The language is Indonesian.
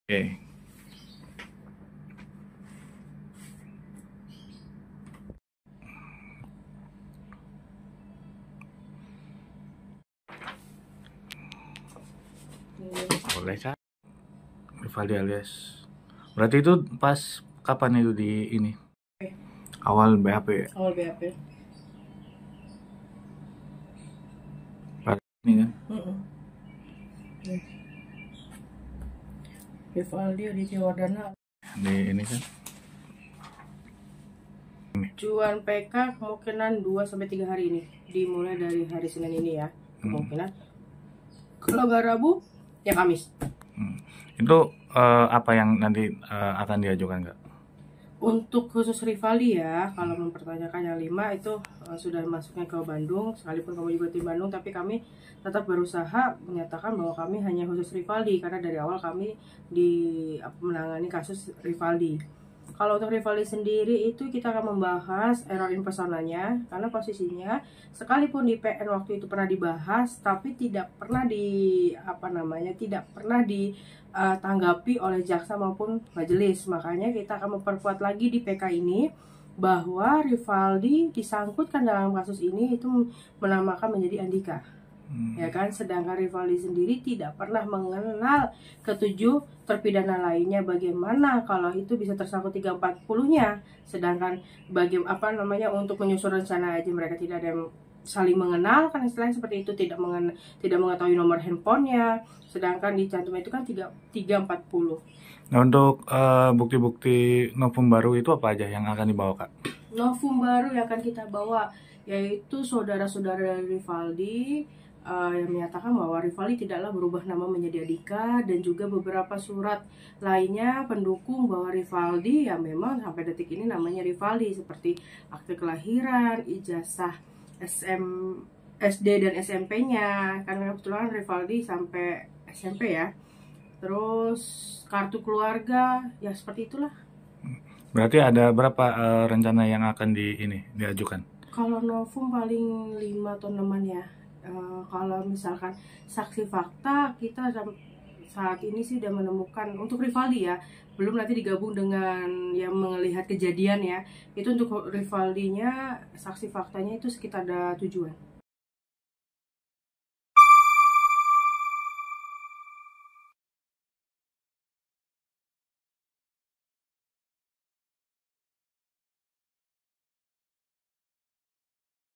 Oke. Boleh Kak. Rivaldi alias. Berarti itu pas kapan itu di ini? Awal BAP ya? Awal BAP. Ini kan? Rivaldi Aditya Wardana. Di ini kan? Cuan PK kemungkinan 2-3 hari ini. Dimulai dari hari Senin ini ya. Kemungkinan. Kalau nggak Rabu, ya Kamis. Itu apa yang nanti akan diajukan Kak? Untuk khusus Rivaldi ya, kalau mempertanyakan yang 5 itu sudah masuknya ke Bandung, sekalipun kamu juga tim Bandung, tapi kami tetap berusaha menyatakan bahwa kami hanya khusus Rivaldi, karena dari awal kami menangani kasus Rivaldi. Kalau untuk Rivaldi sendiri itu kita akan membahas error in personanya, karena posisinya sekalipun di PN waktu itu pernah dibahas, tapi tidak pernah ditanggapi oleh jaksa maupun majelis. Makanya kita akan memperkuat lagi di PK ini bahwa Rivaldi disangkutkan dalam kasus ini itu menamakan menjadi Andika. Ya kan, sedangkan Rivaldi sendiri tidak pernah mengenal ketujuh terpidana lainnya. Bagaimana kalau itu bisa tersangkut 340-nya, sedangkan untuk menyusun rencana aja mereka tidak ada yang saling mengenal, kan istilahnya seperti itu, tidak mengetahui nomor handphonenya, sedangkan dicantum itu kan 340. Nah, untuk bukti-bukti novum baru itu apa aja yang akan dibawa Kak? Novum baru yang akan kita bawa yaitu saudara-saudara dari Rivaldi yang menyatakan bahwa Rivaldi tidaklah berubah nama menjadi Andika, dan juga beberapa surat lainnya pendukung bahwa Rivaldi ya memang sampai detik ini namanya Rivaldi, seperti akte kelahiran, ijazah SD dan SMP-nya, karena kebetulan Rivaldi sampai SMP ya. Terus kartu keluarga, ya seperti itulah. Berarti ada berapa rencana yang akan diajukan? Kalau novum paling 5 atau 6 ya. Kalau misalkan saksi fakta, kita saat ini sih udah menemukan untuk Rivaldi ya, belum nanti digabung dengan yang melihat kejadian ya. Itu untuk Rivaldinya saksi faktanya itu sekitar ada 7-an.